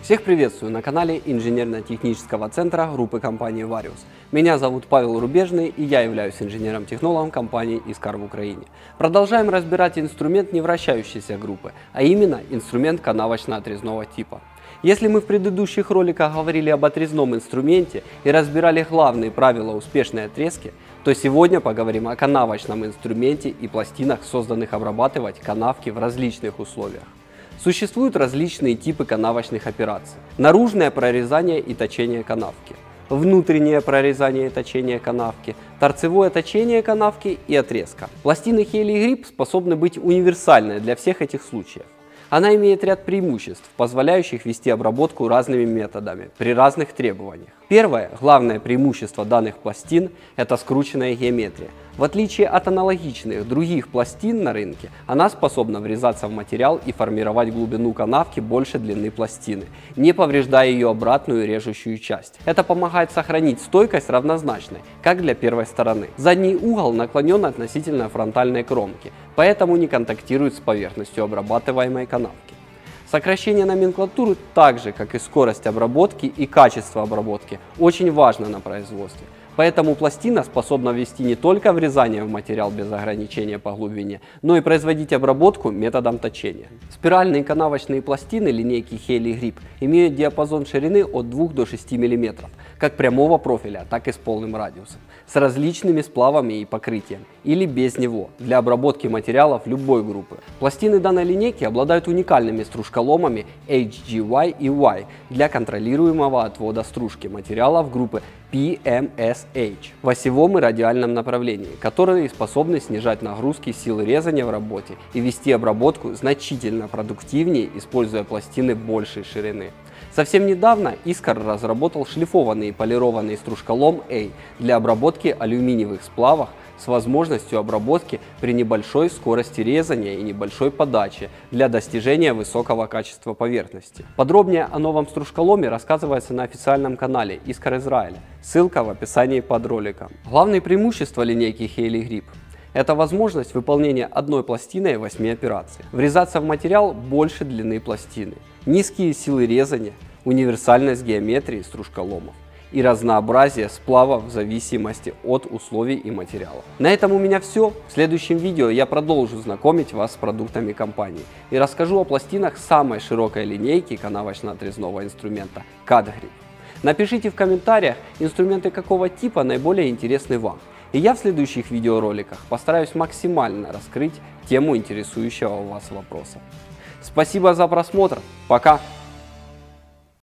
Всех приветствую на канале инженерно-технического центра группы компании Varius. Меня зовут Павел Рубежный, и я являюсь инженером-технологом компании Искар в Украине. Продолжаем разбирать инструмент невращающейся группы, а именно инструмент канавочно-отрезного типа. Если мы в предыдущих роликах говорили об отрезном инструменте и разбирали главные правила успешной отрезки, то сегодня поговорим о канавочном инструменте и пластинах, созданных обрабатывать канавки в различных условиях. Существуют различные типы канавочных операций. Наружное прорезание и точение канавки, внутреннее прорезание и точение канавки, торцевое точение канавки и отрезка. Пластины Haley Grip способны быть универсальны для всех этих случаев. Она имеет ряд преимуществ, позволяющих вести обработку разными методами при разных требованиях. Первое, главное преимущество данных пластин – это скрученная геометрия. В отличие от аналогичных других пластин на рынке, она способна врезаться в материал и формировать глубину канавки больше длины пластины, не повреждая ее обратную режущую часть. Это помогает сохранить стойкость равнозначной, как для первой стороны. Задний угол наклонен относительно фронтальной кромки, поэтому не контактирует с поверхностью обрабатываемой канавки. Сокращение номенклатуры, так же как и скорость обработки и качество обработки, очень важно на производстве. Поэтому пластина способна ввести не только врезание в материал без ограничения по глубине, но и производить обработку методом точения. Спиральные канавочные пластины линейки Haley Grip имеют диапазон ширины от 2 до 6 мм, как прямого профиля, так и с полным радиусом, с различными сплавами и покрытием, или без него, для обработки материалов любой группы. Пластины данной линейки обладают уникальными стружколомами HGY и Y для контролируемого отвода стружки материалов группы PMSH в осевом и радиальном направлении, которые способны снижать нагрузки силы резания в работе и вести обработку значительно продуктивнее, используя пластины большей ширины. Совсем недавно Искар разработал шлифованный и полированный стружколом A для обработки алюминиевых сплавов с возможностью обработки при небольшой скорости резания и небольшой подаче для достижения высокого качества поверхности. Подробнее о новом стружколоме рассказывается на официальном канале Искар Израиля, ссылка в описании под роликом. Главное преимущество линейки Haley Grip – это возможность выполнения одной пластиной 8 операций, врезаться в материал больше длины пластины, низкие силы резания, универсальность геометрии стружколомов и разнообразие сплавов в зависимости от условий и материалов. На этом у меня все. В следующем видео я продолжу знакомить вас с продуктами компании и расскажу о пластинах самой широкой линейки канавочно-отрезного инструмента Cut Grip. Напишите в комментариях, инструменты какого типа наиболее интересны вам. И я в следующих видеороликах постараюсь максимально раскрыть тему интересующего вас вопроса. Спасибо за просмотр. Пока!